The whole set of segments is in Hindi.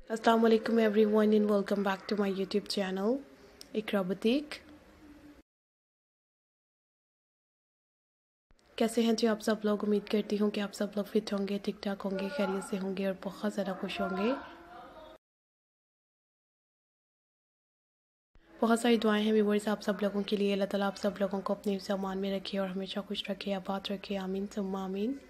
अस्सलाम वालेकुम everyone and welcome back to my YouTube channel Iqra boutique. कैसे हैं जी आप सब लोग। उम्मीद करती हूँ कि आप सब लोग फिट होंगे, ठीक ठाक होंगे, खैरियत से होंगे और बहुत ज़्यादा खुश होंगे। बहुत सारी दुआएं हैं व्यूअर्स आप सब लोगों के लिए। अल्लाह ताला आप सब लोगों को अपने सामान में रखे और हमेशा खुश रखे, आबाद रखे। आमीन सुम्मा आमीन।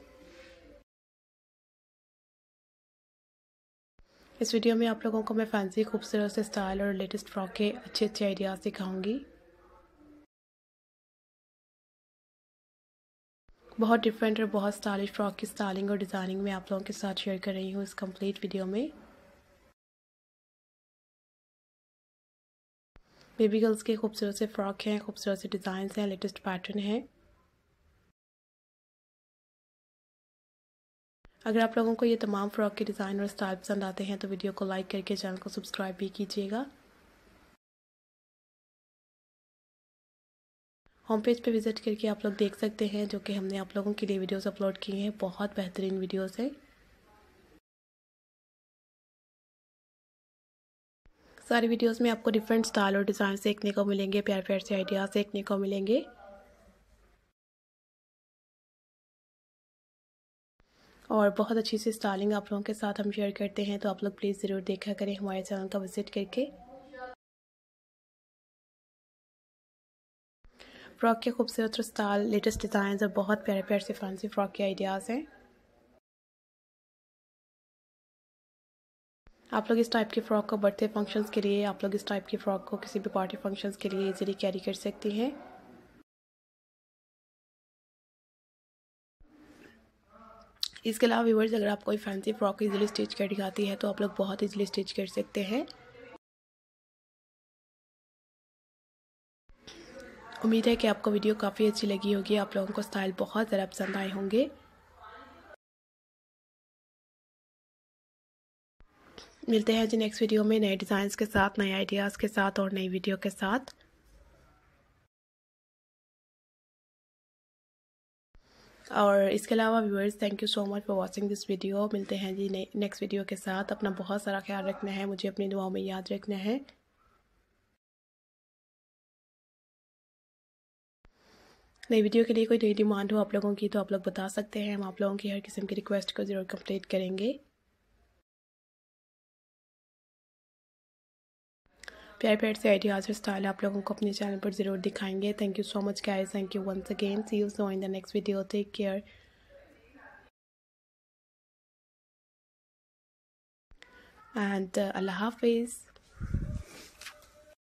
इस वीडियो में आप लोगों को मैं फैंसी खूबसूरत से स्टाइल और लेटेस्ट फ्रॉक के अच्छे अच्छे आइडियाज़ दिखाऊंगी। बहुत डिफरेंट और बहुत स्टाइलिश फ्रॉक की स्टाइलिंग और डिज़ाइनिंग में आप लोगों के साथ शेयर कर रही हूँ इस कंप्लीट वीडियो में। बेबी गर्ल्स के खूबसूरत से फ्रॉक हैं, खूबसूरत से डिज़ाइन हैं, लेटेस्ट पैटर्न है। अगर आप लोगों को ये तमाम फ्रॉक के डिज़ाइन और स्टाइल पसंद आते हैं तो वीडियो को लाइक करके चैनल को सब्सक्राइब भी कीजिएगा। होम पेज पे विज़िट करके आप लोग देख सकते हैं जो कि हमने आप लोगों के लिए वीडियोस अपलोड किए हैं। बहुत बेहतरीन वीडियोस हैं। सारी वीडियोस में आपको डिफरेंट स्टाइल और डिज़ाइन देखने को मिलेंगे, प्यार प्यार से आइडियाज़ देखने को मिलेंगे। और बहुत अच्छी सी स्टाइलिंग आप लोगों के साथ हम शेयर करते हैं, तो आप लोग प्लीज़ ज़रूर देखा करें हमारे चैनल का विज़िट करके। फ्रॉक के खूबसूरत स्टाइल, लेटेस्ट डिज़ाइन और बहुत प्यारे प्यारे से फैंसी फ्रॉक के आइडियाज़ हैं। आप लोग इस टाइप की फ़्रॉक को बर्थडे फंक्शंस के लिए, आप लोग इस टाइप की फ़्रॉक को किसी भी पार्टी फंक्शंस के लिए इजीली कैरी कर सकती हैं। इसके अलावा व्यूअर्स अगर आप कोई फैंसी फ्रॉक इजीली स्टिच करनी आती है तो आप लोग बहुत इजीली स्टिच कर सकते हैं। उम्मीद है कि आपको वीडियो काफ़ी अच्छी लगी होगी, आप लोगों को स्टाइल बहुत ज़्यादा पसंद आए होंगे। मिलते हैं जी नेक्स्ट वीडियो में नए डिज़ाइंस के साथ, नए आइडियाज़ के साथ और नई वीडियो के साथ। और इसके अलावा viewers thank you so much for watching this video. मिलते हैं जी नेक्स्ट वीडियो के साथ। अपना बहुत सारा ख्याल रखना है, मुझे अपनी दुआओं में याद रखना है। नई वीडियो के लिए कोई नई डिमांड हो आप लोगों की तो आप लोग बता सकते हैं, हम आप लोगों की हर किस्म की रिक्वेस्ट को ज़रूर कंप्लीट करेंगे। प्यार प्यार से आइडियाज़ और स्टाइल आप लोगों को अपने चैनल पर ज़रूर दिखाएंगे। Thank you so much guys, thank you once again. See you soon in the next video. Take care and अल्लाह हाफिज़।